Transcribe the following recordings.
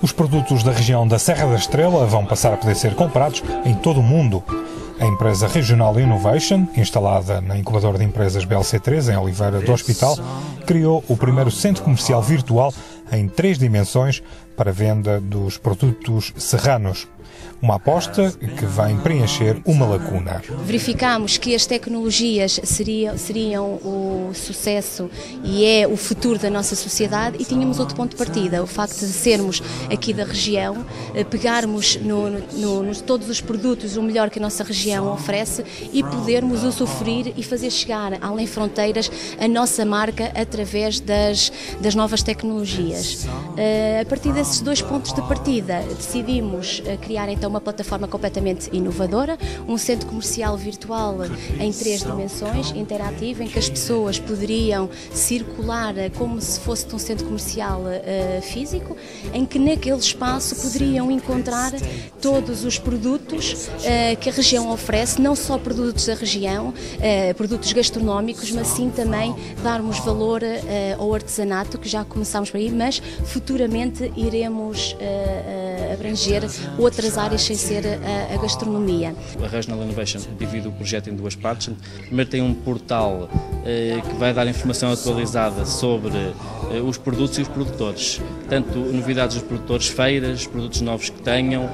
Os produtos da região da Serra da Estrela vão passar a poder ser comprados em todo o mundo. A empresa Regional Innovation, instalada na incubadora de empresas BLC3, em Oliveira do Hospital, criou o primeiro centro comercial virtual em 3 dimensões para a venda dos produtos serranos. Uma aposta que vem preencher uma lacuna. Verificámos que as tecnologias seriam o sucesso e é o futuro da nossa sociedade e tínhamos outro ponto de partida, o facto de sermos aqui da região, pegarmos nos todos os produtos o melhor que a nossa região oferece e podermos usufruir e fazer chegar além fronteiras a nossa marca através das novas tecnologias. A partir desses 2 pontos de partida decidimos criar então uma plataforma completamente inovadora, um centro comercial virtual em 3 dimensões, interativo, em que as pessoas poderiam circular como se fosse um centro comercial físico, em que naquele espaço poderiam encontrar todos os produtos que a região oferece, não só produtos da região, produtos gastronómicos, mas sim também darmos valor ao artesanato, que já começámos por aí, mas futuramente iremos abranger outras áreas sem ser a gastronomia. A Regional Innovation divide o projeto em 2 partes. Primeiro tem um portal que vai dar informação atualizada sobre os produtos e os produtores, tanto novidades dos produtores, feiras, produtos novos que tenham,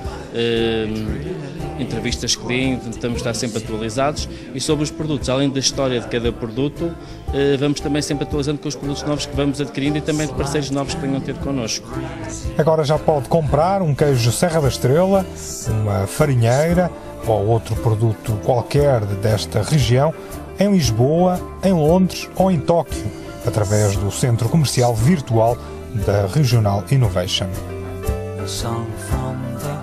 entrevistas que deem, tentamos estar sempre atualizados, e sobre os produtos, além da história de cada produto, vamos também sempre atualizando com os produtos novos que vamos adquirindo e também de parceiros novos que venham a ter connosco. Agora já pode comprar um queijo Serra da Estrela, uma farinheira ou outro produto qualquer desta região em Lisboa, em Londres ou em Tóquio, através do centro comercial virtual da Regional Innovation.